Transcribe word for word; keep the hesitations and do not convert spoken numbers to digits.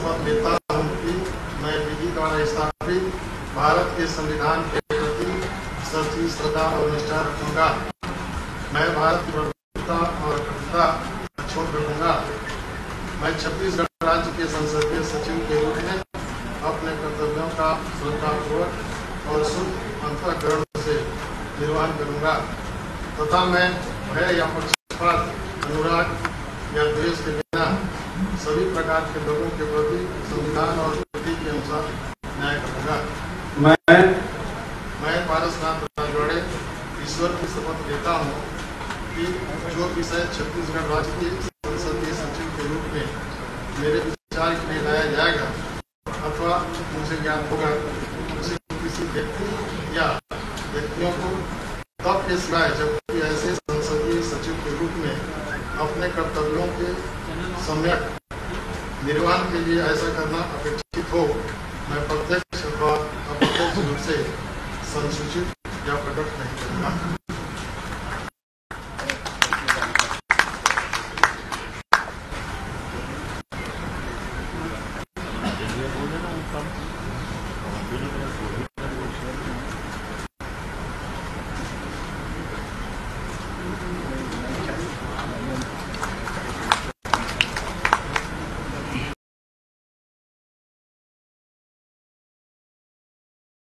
शपथ लेता हूँ कि मैं विधि द्वारा स्थापित भारत के संविधान के प्रति सच्ची श्रद्धा और निष्ठा रखूंगा। मैं भारत की प्रभुता और अखंडता छोड़ रखूंगा। मैं छत्तीसगढ़ राज्य के संसदीय सचिव के रूप में अपने कर्तव्यों का श्रद्धापूर्वक और शुद्ध अंतःकरण से निर्वहन करूंगा तथा मैं भय या पक्षपात, अनुराग या द्वेष के बिना सभी प्रकार के लोगों के प्रति संविधान और विधि के अनुसार न्याय करूंगा। मैं मैं पारसनाथ राजवाड़े ईश्वर की शपथ लेता हूँ कि जो विषय छत्तीसगढ़ राज्य के संसदीय सचिव के रूप में मेरे विचार के लिए लाया जाएगा अथवा मुझे ज्ञान होगा, उसे किसी व्यक्ति या व्यक्तियों को तब के सिवाय जबकि ऐसे संसदीय सचिव के रूप में अपने कर्तव्यों के सम्यक निर्वहन के लिए ऐसा करना अपेक्षित हो, मैं प्रत्यक्ष अथवा अप्रत्यक्ष रूप से संसूचित या प्रकट नहीं करूँगा।